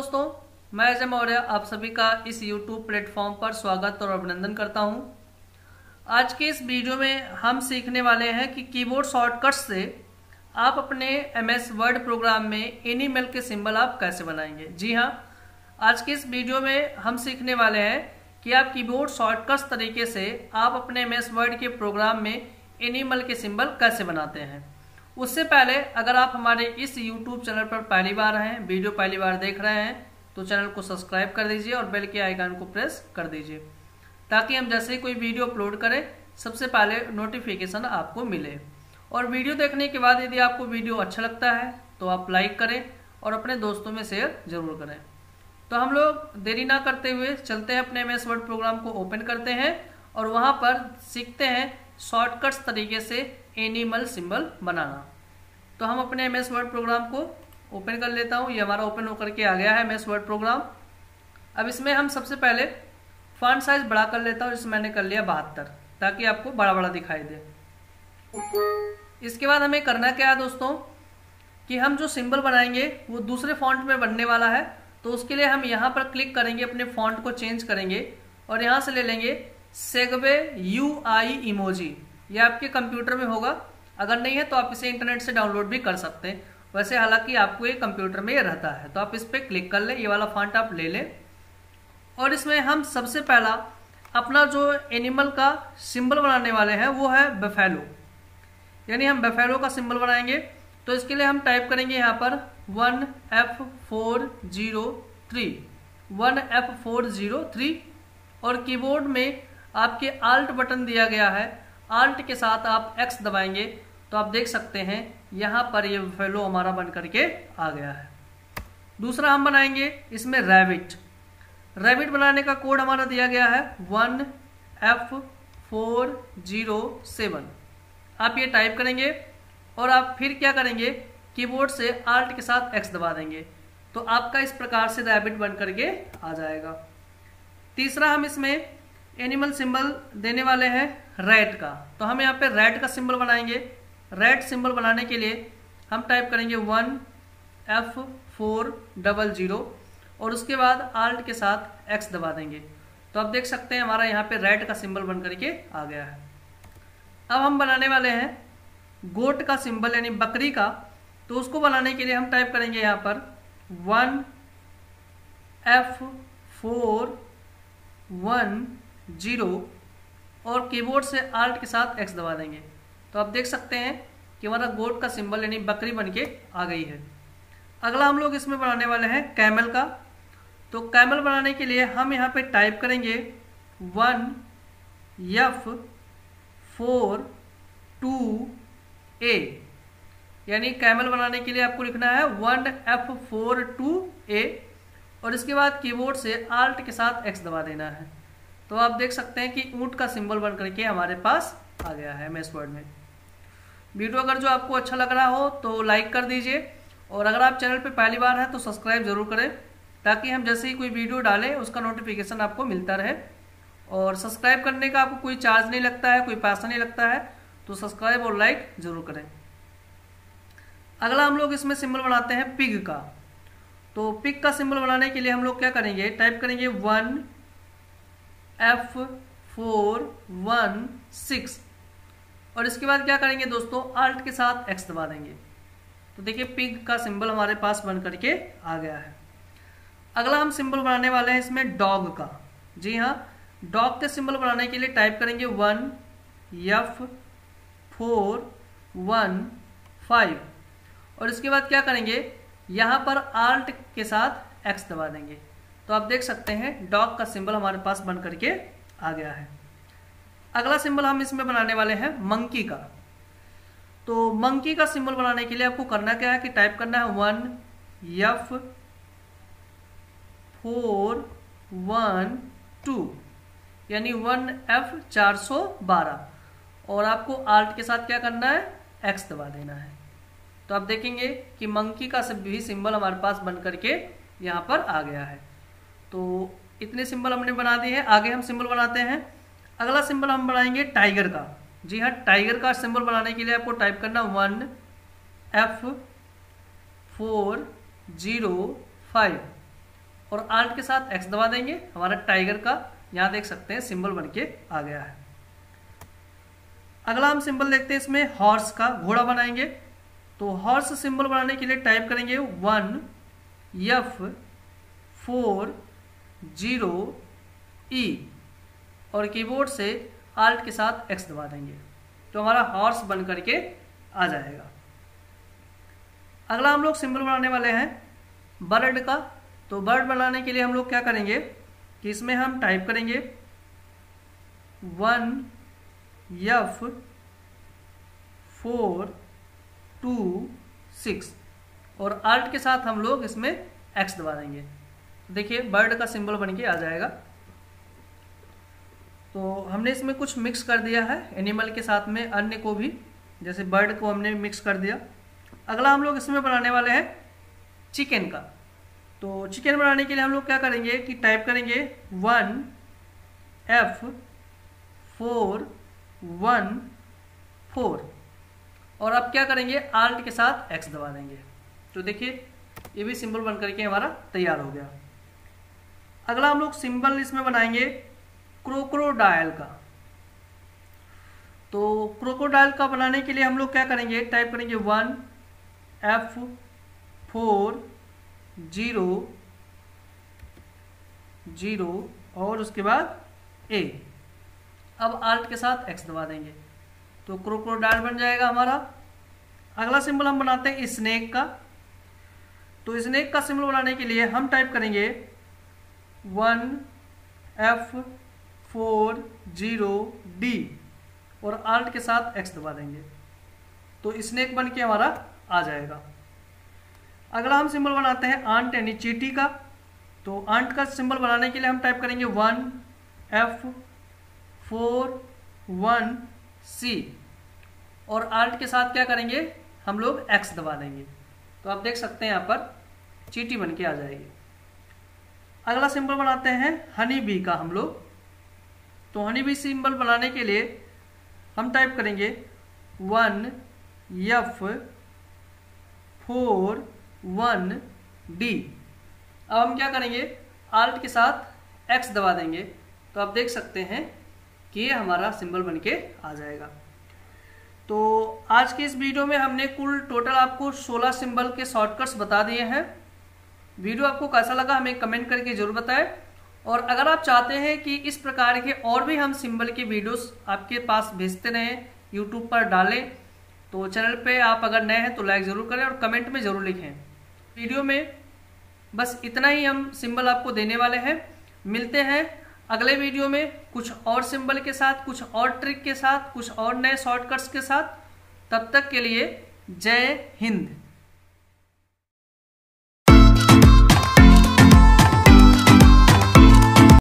दोस्तों, मैं अजय मौर्य आप सभी का इस YouTube प्लेटफॉर्म पर स्वागत और अभिनंदन करता हूं। आज के इस वीडियो में हम सीखने वाले हैं कि कीबोर्ड शॉर्टकट्स से आप अपने MS वर्ड प्रोग्राम में एनिमल के सिंबल आप कैसे बनाएंगे। जी हां, आज के इस वीडियो में हम सीखने वाले हैं कि आप कीबोर्ड शॉर्टकट्स तरीके से आप अपने MS वर्ड के प्रोग्राम में एनिमल के सिंबल कैसे बनाते हैं। उससे पहले अगर आप हमारे इस YouTube चैनल पर पहली बार हैं, वीडियो पहली बार देख रहे हैं, तो चैनल को सब्सक्राइब कर दीजिए और बेल के आइकन को प्रेस कर दीजिए ताकि हम जैसे ही कोई वीडियो अपलोड करें सबसे पहले नोटिफिकेशन आपको मिले। और वीडियो देखने के बाद यदि आपको वीडियो अच्छा लगता है तो आप लाइक करें और अपने दोस्तों में शेयर जरूर करें। तो हम लोग देरी ना करते हुए चलते हैं, अपने MS वर्ड प्रोग्राम को ओपन करते हैं और वहाँ पर सीखते हैं शॉर्टकट्स तरीके से एनिमल सिंबल बनाना। तो हम अपने MS वर्ड प्रोग्राम को ओपन कर लेता हूँ। ये हमारा ओपन होकर के आ गया है MS वर्ड प्रोग्राम। अब इसमें हम सबसे पहले फॉन्ट साइज बड़ा कर लेता हूँ, जिसमें मैंने कर लिया 72 ताकि आपको बड़ा बड़ा दिखाई दे। इसके बाद हमें करना क्या है दोस्तों कि हम जो सिंबल बनाएंगे वो दूसरे फॉन्ट में बनने वाला है। तो उसके लिए हम यहाँ पर क्लिक करेंगे, अपने फॉन्ट को चेंज करेंगे और यहाँ से ले लेंगे सेगवे UI इमोजी। ये आपके कंप्यूटर में होगा, अगर नहीं है तो आप इसे इंटरनेट से डाउनलोड भी कर सकते हैं। वैसे हालांकि आपको ये कंप्यूटर में रहता है, तो आप इस पर क्लिक कर लें, ये वाला फॉन्ट आप ले लें। और इसमें हम सबसे पहला अपना जो एनिमल का सिंबल बनाने वाले हैं वो है बफेलो, यानी हम बफेलो का सिंबल बनाएंगे। तो इसके लिए हम टाइप करेंगे यहाँ पर 1F403 और कीबोर्ड में आपके Alt बटन दिया गया है, Alt के साथ आप X दबाएंगे तो आप देख सकते हैं यहाँ पर ये बफेलो हमारा बन करके आ गया है। दूसरा हम बनाएंगे इसमें रैबिट बनाने का कोड हमारा दिया गया है 1F407। आप ये टाइप करेंगे और आप फिर क्या करेंगे, कीबोर्ड से Alt के साथ X दबा देंगे तो आपका इस प्रकार से रैबिट बन करके आ जाएगा। तीसरा हम इसमें एनिमल सिंबल देने वाले हैं रैट का। तो हम यहाँ पे रैट का सिंबल बनाएंगे। रैट सिंबल बनाने के लिए हम टाइप करेंगे 1F400 और उसके बाद Alt के साथ X दबा देंगे तो आप देख सकते हैं हमारा यहाँ पे रैट का सिंबल बन करके आ गया है। अब हम बनाने वाले हैं गोट का सिंबल यानी बकरी का। तो उसको बनाने के लिए हम टाइप करेंगे यहाँ पर 1F410 और कीबोर्ड से Alt के साथ X दबा देंगे तो आप देख सकते हैं कि हमारा गोट का सिंबल यानी बकरी बनके आ गई है। अगला हम लोग इसमें बनाने वाले हैं कैमल का। तो कैमल बनाने के लिए हम यहाँ पे टाइप करेंगे 1F42A, यानी कैमल बनाने के लिए आपको लिखना है 1F42A और इसके बाद कीबोर्ड से Alt के साथ X दबा देना है तो आप देख सकते हैं कि ऊंट का सिंबल बन करके हमारे पास आ गया है MS वर्ड में। वीडियो अगर जो आपको अच्छा लग रहा हो तो लाइक कर दीजिए और अगर आप चैनल पे पहली बार हैं तो सब्सक्राइब जरूर करें ताकि हम जैसे ही कोई वीडियो डालें उसका नोटिफिकेशन आपको मिलता रहे। और सब्सक्राइब करने का आपको कोई चार्ज नहीं लगता है, कोई पैसा नहीं लगता है, तो सब्सक्राइब और लाइक जरूर करें। अगला हम लोग इसमें सिंबल बनाते हैं पिग का। तो पिग का सिंबल बनाने के लिए हम लोग क्या करेंगे, टाइप करेंगे 1F416 और इसके बाद क्या करेंगे दोस्तों, Alt के साथ X दबा देंगे तो देखिए पिग का सिंबल हमारे पास बन करके आ गया है। अगला हम सिंबल बनाने वाले हैं इसमें डॉग का। जी हाँ, डॉग के सिंबल बनाने के लिए टाइप करेंगे 1F415 और इसके बाद क्या करेंगे, यहाँ पर Alt के साथ X दबा देंगे तो आप देख सकते हैं डॉग का सिंबल हमारे पास बन करके आ गया है। अगला सिंबल हम इसमें बनाने वाले हैं मंकी का। तो मंकी का सिंबल बनाने के लिए आपको करना क्या है कि टाइप करना है 1F412 यानी 1F412 और आपको Alt के साथ क्या करना है, X दबा देना है तो आप देखेंगे कि मंकी का भी सिंबल हमारे पास बन करके यहाँ पर आ गया है। तो इतने सिंबल हमने बना दिए हैं। आगे हम सिंबल बनाते हैं। अगला सिंबल हम बनाएंगे टाइगर का। जी हाँ, टाइगर का सिंबल बनाने के लिए आपको टाइप करना 1F405 और आल्ट के साथ एक्स दबा देंगे, हमारा टाइगर का यहाँ देख सकते हैं सिंबल बनके आ गया है। अगला हम सिंबल देखते हैं इसमें हॉर्स का, घोड़ा बनाएंगे। तो हॉर्स सिंबल बनाने के लिए टाइप करेंगे 1F40E और कीबोर्ड से आल्ट के साथ एक्स दबा देंगे, तो हमारा हॉर्स बन करके आ जाएगा। अगला हम लोग सिंबल बनाने वाले हैं बर्ड का। तो बर्ड बनाने के लिए हम लोग क्या करेंगे कि इसमें हम टाइप करेंगे 1F426 और आल्ट के साथ हम लोग इसमें एक्स दबा देंगे। देखिए बर्ड का सिंबल बनके आ जाएगा। तो हमने इसमें कुछ मिक्स कर दिया है एनिमल के साथ में अन्य को भी, जैसे बर्ड को हमने मिक्स कर दिया। अगला हम लोग इसमें बनाने वाले हैं चिकन का। तो चिकन बनाने के लिए हम लोग क्या करेंगे कि टाइप करेंगे 1F414 और अब क्या करेंगे आल्ट के साथ एक्स दबा देंगे। तो देखिए ये भी सिंबल बन करके हमारा तैयार हो गया। अगला हम लोग सिंबल इसमें बनाएंगे क्रोकोडाइल का। तो क्रोकोडाइल का बनाने के लिए हम लोग क्या करेंगे टाइप करेंगे 1F400 और उसके बाद ए। अब आल्ट के साथ एक्स दबा देंगे तो क्रोकोडाइल बन जाएगा हमारा। अगला सिंबल हम बनाते हैं स्नेक का। तो स्नेक का सिंबल बनाने के लिए हम टाइप करेंगे 1F40D और आल्ट के साथ एक्स दबा देंगे तो स्नेक बन के हमारा आ जाएगा। अगला हम सिंबल बनाते हैं आंट यानी चींटी का। तो आंट का सिंबल बनाने के लिए हम टाइप करेंगे 1F41C और आल्ट के साथ क्या करेंगे हम लोग एक्स दबा देंगे। तो आप देख सकते हैं यहाँ पर चींटी बन के आ जाएगी। अगला सिंबल बनाते हैं हनी बी का हम लोग। तो हनी बी सिंबल बनाने के लिए हम टाइप करेंगे 1F41D। अब हम क्या करेंगे आल्ट के साथ एक्स दबा देंगे तो आप देख सकते हैं कि ये हमारा सिंबल बनके आ जाएगा। तो आज के इस वीडियो में हमने कुल टोटल आपको 16 सिंबल के शॉर्टकट्स बता दिए हैं। वीडियो आपको कैसा लगा हमें कमेंट करके जरूर बताएं और अगर आप चाहते हैं कि इस प्रकार के और भी हम सिंबल के वीडियोस आपके पास भेजते रहें, यूट्यूब पर डालें, तो चैनल पे आप अगर नए हैं तो लाइक ज़रूर करें और कमेंट में ज़रूर लिखें। वीडियो में बस इतना ही हम सिंबल आपको देने वाले हैं। मिलते हैं अगले वीडियो में कुछ और सिंबल के साथ, कुछ और ट्रिक के साथ, कुछ और नए शॉर्टकट्स के साथ। तब तक के लिए जय हिंद।